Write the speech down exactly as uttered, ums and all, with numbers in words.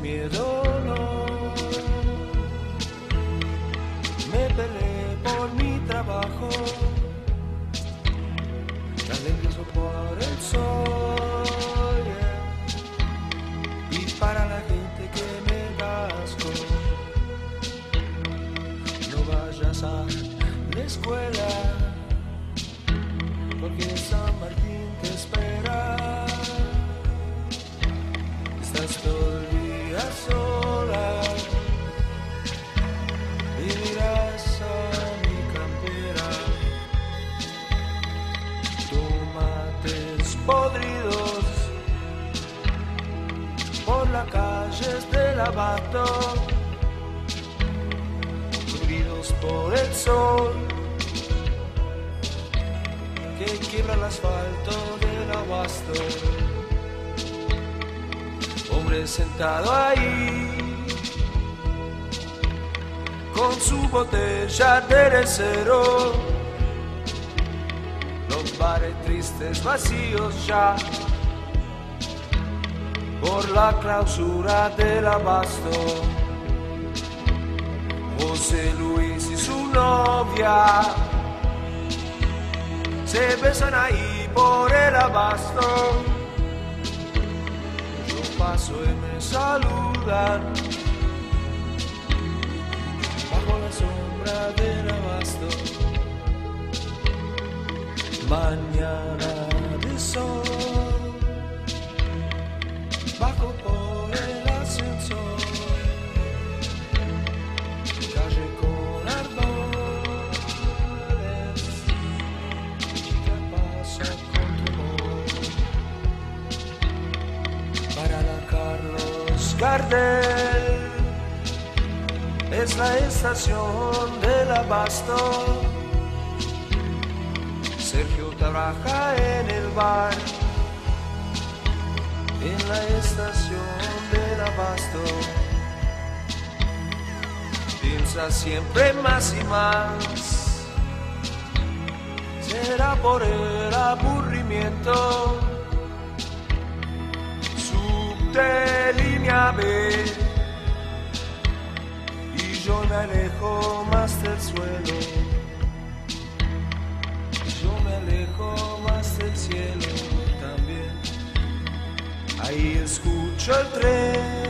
miedo, no. Me peleé por mi trabajo, tan nervioso por el sol, yeah. Y para la gente que me da asco, no vayas a la escuela, porque San Martín te espera. Estás todo el día sola y miras a mi campera. Tomates podridos por las calles del abasto, cubridos por el sol que quiebra el asfalto del abasto. Hombre sentado ahí con su botella de recero, los bares tristes vacíos ya por la clausura del abasto. José Luis y su novia se besan ahí por el abasto. Yo paso y me saludan bajo la sombra del abasto. Mañana de sol, bajo por el ascensor, calle con árboles, chica pasa con temor. Para la Carlos Gardel es la estación del abasto. Sergio trabaja en el bar, en la estación del abasto. Piensa siempre más y más, será por el aburrimiento. Subte línea B y yo me alejo más del suelo. Yo me alejo más del cielo también. Ahí escucho el tren